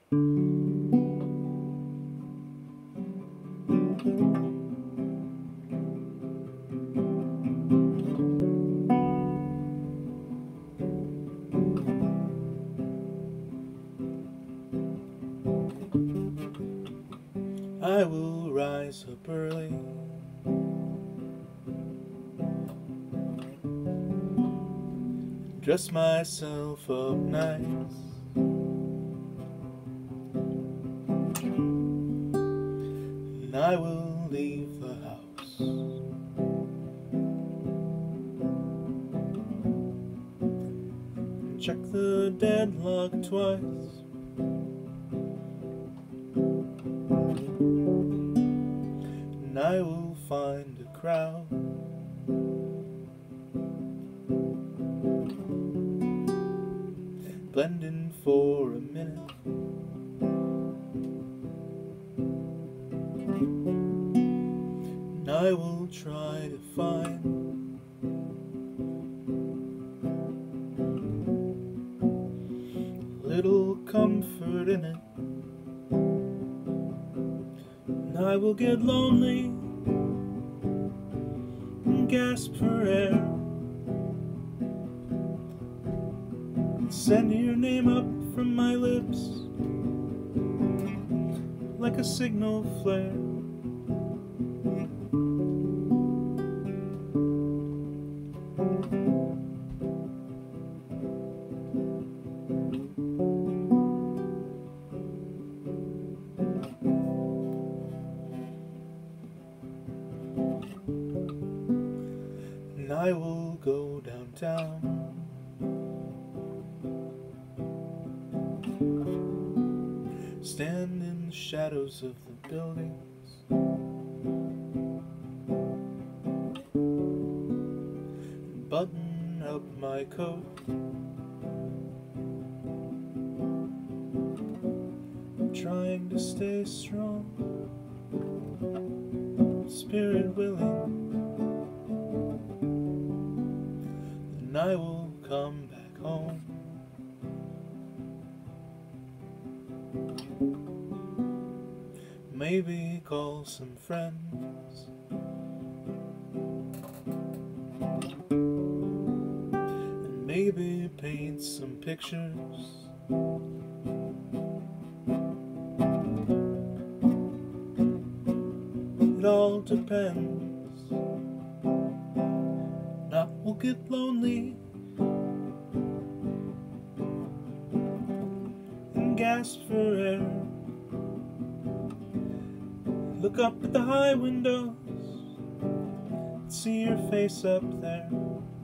I will rise up early, dress myself up nice, and I will leave the house. And check the deadlock twice. And I will find a crowd. Blend in for a minute. And I will try to find a little comfort in it. And I will get lonely and gasp for air, and send your name up from my lips like a signal flare. And I will go downtown, stand in the shadows of the buildings, and button up my coat, trying to stay strong, spirit willing. And I will come back home. Maybe call some friends, and maybe paint some pictures. It all depends. I will get lonely and gasp for air. Look up at the high windows, see your face up there.